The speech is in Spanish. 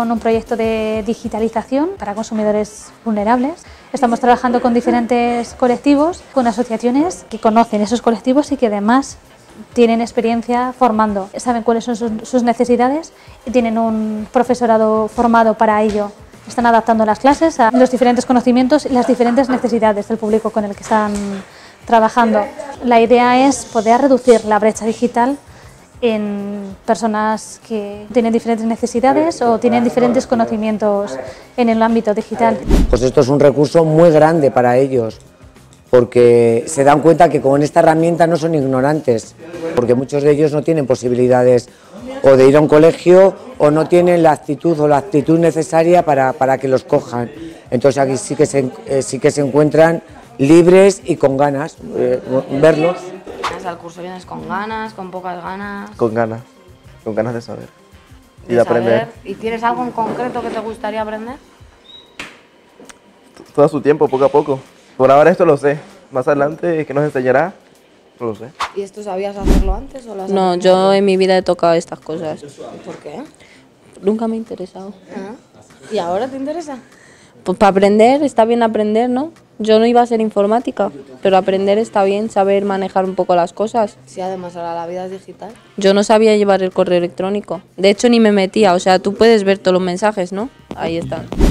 con un proyecto de digitalización para consumidores vulnerables. Estamos trabajando con diferentes colectivos, con asociaciones que conocen esos colectivos y que además tienen experiencia formando, saben cuáles son sus necesidades y tienen un profesorado formado para ello. Están adaptando las clases a los diferentes conocimientos y las diferentes necesidades del público con el que están trabajando. La idea es poder reducir la brecha digital en personas que tienen diferentes necesidades o tienen diferentes conocimientos en el ámbito digital. Pues esto es un recurso muy grande para ellos, porque se dan cuenta que con esta herramienta no son ignorantes, porque muchos de ellos no tienen posibilidades o de ir a un colegio o no tienen la actitud necesaria para que los cojan. Entonces aquí sí que se encuentran libres y con ganas verlos. Al curso vienes con ganas, con pocas ganas. Con ganas de saber y de aprender. ¿Y tienes algo en concreto que te gustaría aprender? Todo su tiempo, poco a poco. Por ahora esto lo sé. Más adelante, ¿qué nos enseñará? No lo sé. ¿Y esto sabías hacerlo antes o lo has No, aprendido? yo en mi vida he tocado estas cosas. ¿Por qué? Nunca me ha interesado. ¿Y ahora te interesa? Pues para aprender, está bien aprender, ¿no? Yo no iba a ser informática, pero aprender está bien, saber manejar un poco las cosas. Sí, además ahora la vida es digital. Yo no sabía llevar el correo electrónico. De hecho, ni me metía. O sea, tú puedes ver todos los mensajes, ¿no? Ahí están.